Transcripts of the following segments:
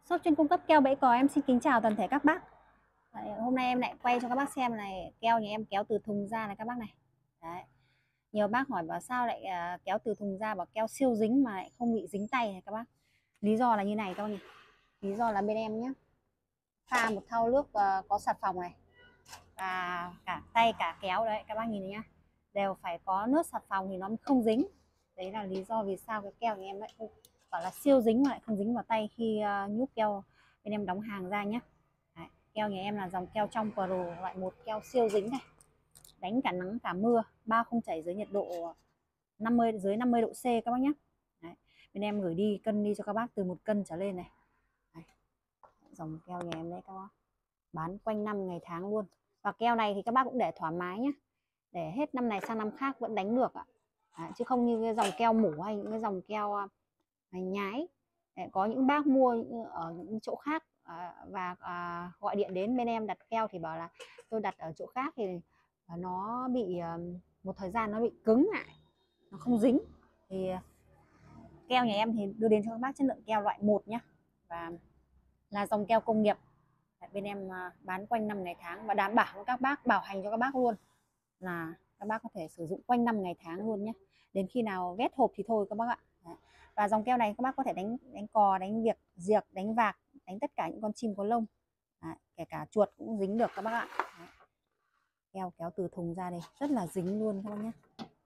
Shop chuyên cung cấp keo bẫy cò, em xin kính chào toàn thể các bác. Đấy, hôm nay em lại quay cho các bác xem này, keo nhà em kéo từ thùng ra này các bác này. Đấy. Nhiều bác hỏi bảo sao lại kéo từ thùng ra, bảo keo siêu dính mà lại không bị dính tay này các bác. Lý do là như này các bác nhỉ. Lý do là bên em nhé, pha một thau nước có xà phòng này và cả tay cả kéo đấy các bác nhìn thấy nhá, đều phải có nước xà phòng thì nó mới không dính. Đấy là lý do vì sao cái keo nhà em lại bảo là siêu dính mà lại không dính vào tay khi nhúc keo bên em đóng hàng ra nhé. Đấy, keo nhà em là dòng keo trong Pro, loại một, keo siêu dính này, đánh cả nắng cả mưa, bao không chảy dưới nhiệt độ 50 dưới 50 độ C các bác nhé. Đấy, bên em gửi đi cân đi cho các bác từ 1 cân trở lên này. Đấy, dòng keo nhà em đấy các bác, bán quanh năm ngày tháng luôn. Và keo này thì các bác cũng để thoải mái nhé, để hết năm này sang năm khác vẫn đánh được ạ. Chứ không như cái dòng keo mủ hay những cái dòng keo nhái. Có những bác mua ở những chỗ khác và gọi điện đến bên em đặt keo thì bảo là tôi đặt ở chỗ khác thì nó bị một thời gian nó bị cứng lại, nó không dính. Thì keo nhà em thì đưa đến cho các bác chất lượng keo loại 1 nhé, và là dòng keo công nghiệp. Bên em bán quanh năm ngày tháng và đảm bảo với các bác, bảo hành cho các bác luôn, là các bác có thể sử dụng quanh năm ngày tháng luôn nhé, đến khi nào ghét hộp thì thôi các bác ạ. Đấy. Và dòng keo này các bác có thể đánh cò, đánh việc diệc, đánh vạc, đánh tất cả những con chim có lông. Đấy, kể cả chuột cũng dính được các bác ạ. Đấy. Keo kéo từ thùng ra đây rất là dính luôn các bác nhé.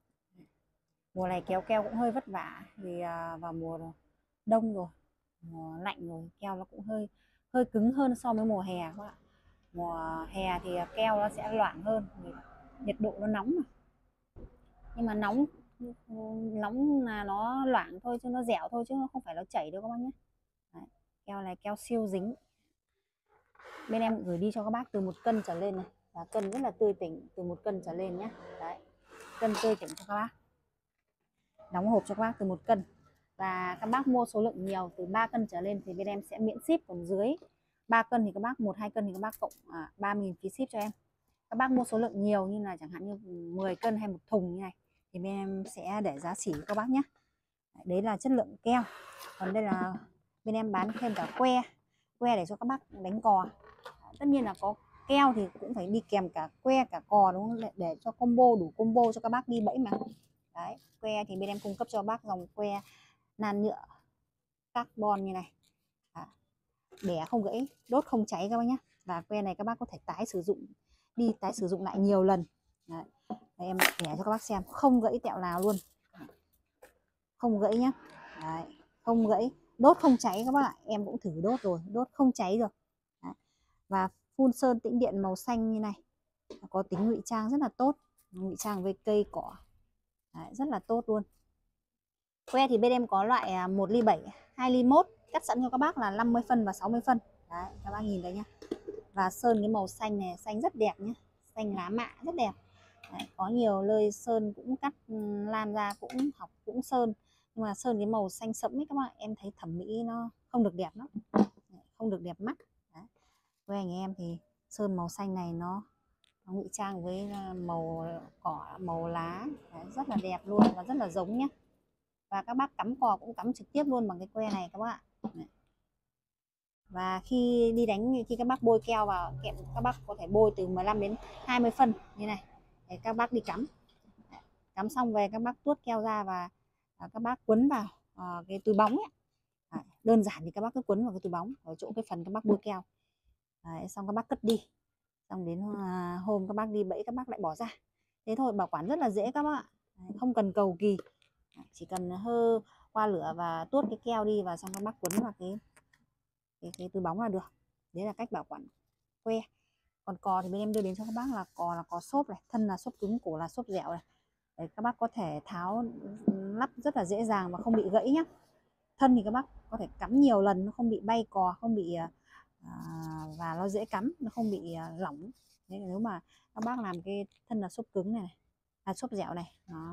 Mùa này kéo keo cũng hơi vất vả vì vào mùa đông rồi, mùa lạnh rồi, keo nó cũng hơi hơi cứng hơn so với mùa hè các bạn. Mùa hè thì keo nó sẽ loãng hơn vì nhiệt độ nó nóng mà. Nhưng mà nóng nóng là nó loãng thôi chứ nó dẻo thôi chứ nó không phải nó chảy đâu các bác nhé. Đấy. Keo này keo siêu dính, bên em gửi đi cho các bác từ 1 cân trở lên này, và cân rất là tươi tỉnh, từ 1 cân trở lên nhé. Đấy, cân tươi tỉnh cho các bác, đóng hộp cho các bác từ 1 cân. Và các bác mua số lượng nhiều từ 3 cân trở lên thì bên em sẽ miễn ship, còn dưới 3 cân thì các bác 1-2 cân thì các bác cộng 30.000 phí ship cho em. Các bác mua số lượng nhiều như là chẳng hạn như 10 cân hay 1 thùng như này thì bên em sẽ để giá sỉ các bác nhé. Đấy là chất lượng keo. Còn đây là bên em bán thêm cả que để cho các bác đánh cò. Tất nhiên là có keo thì cũng phải đi kèm cả que cả cò đúng không, để cho combo, đủ combo cho các bác đi bẫy mà. Đấy, que thì bên em cung cấp cho bác dòng que nan nhựa carbon như này, bẻ không gãy, đốt không cháy các bác nhé. Và que này các bác có thể tái sử dụng lại nhiều lần. Đấy. Đây, em bẻ cho các bác xem, không gãy tẹo nào luôn, không gãy nhá. Đấy, không gãy, đốt không cháy các bác ạ, em cũng thử đốt rồi, đốt không cháy được. Đấy. Và phun sơn tĩnh điện màu xanh như này, có tính ngụy trang rất là tốt, ngụy trang với cây cỏ. Đấy, rất là tốt luôn. Que thì bên em có loại 1 ly 7, 2 ly 1, cắt sẵn cho các bác là 50 phân và 60 phân. Đấy, các bác nhìn thấy nhá. Và sơn cái màu xanh này, xanh rất đẹp nhá, xanh lá mạ rất đẹp. Đấy, có nhiều nơi sơn cũng cắt lan ra, cũng học cũng sơn, nhưng mà sơn cái màu xanh sẫm ấy các bạn, em thấy thẩm mỹ nó không được đẹp lắm, không được đẹp mắt. Đấy. Với anh em thì sơn màu xanh này nó ngụy trang với màu cỏ, màu lá. Đấy, rất là đẹp luôn và rất là giống nhá. Và các bác cắm cò cũng cắm trực tiếp luôn bằng cái que này các bác ạ. Đấy. Và khi đi đánh, khi các bác bôi keo vào kẹm, các bác có thể bôi từ 15 đến 20 phân như này để các bác đi cắm. Cắm xong về các bác tuốt keo ra và các bác quấn vào cái túi bóng ấy. Đơn giản thì các bác cứ quấn vào cái túi bóng ở chỗ cái phần các bác bôi keo. Đấy, xong các bác cất đi, xong đến hôm các bác đi bẫy các bác lại bỏ ra. Thế thôi, bảo quản rất là dễ các bác ạ. Đấy, không cần cầu kỳ, chỉ cần hơ qua lửa và tuốt cái keo đi và xong các bác quấn vào cái túi bóng là được. Đấy là cách bảo quản que. Còn cò thì bên em đưa đến cho các bác là cò xốp này, thân là xốp cứng, cổ là xốp dẻo này. Đấy, các bác có thể tháo lắp rất là dễ dàng và không bị gãy nhá. Thân thì các bác có thể cắm nhiều lần, nó không bị bay cò, không bị và nó dễ cắm, nó không bị lỏng. Đấy, nếu mà các bác làm cái thân là xốp cứng này, là xốp dẻo này,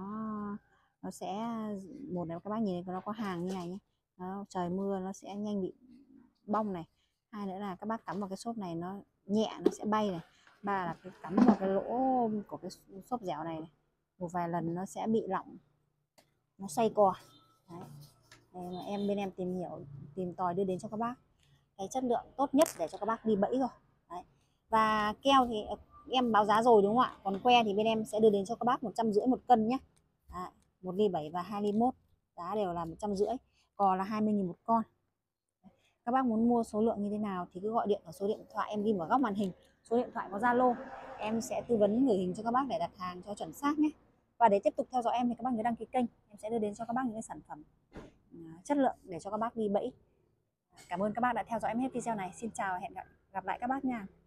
nó sẽ, một là các bác nhìn nó có hàng như này nhé, nó trời mưa nó sẽ nhanh bị bong này. Hai nữa là các bác cắm vào cái xốp này nó nhẹ, nó sẽ bay này. Ba là cái cắm vào cái lỗ của cái xốp dẻo này, một vài lần nó sẽ bị lỏng, nó xoay cò. Đấy. Em bên em tìm hiểu, tìm tòi đưa đến cho các bác. cái chất lượng tốt nhất để cho các bác đi bẫy rồi. Đấy. Và keo thì em báo giá rồi đúng không ạ? Còn que thì bên em sẽ đưa đến cho các bác 150 một cân nhé. 1 ly 7 và 2 ly 1 giá đều là 150, còn là 20.000 một con. Các bác muốn mua số lượng như thế nào thì cứ gọi điện ở số điện thoại em ghi ở góc màn hình, số điện thoại có Zalo, em sẽ tư vấn gửi hình cho các bác để đặt hàng cho chuẩn xác nhé. Và để tiếp tục theo dõi em thì các bác nhớ đăng ký kênh, em sẽ đưa đến cho các bác những cái sản phẩm chất lượng để cho các bác đi bẫy. Cảm ơn các bác đã theo dõi em hết video này. Xin chào và hẹn gặp lại các bác nha.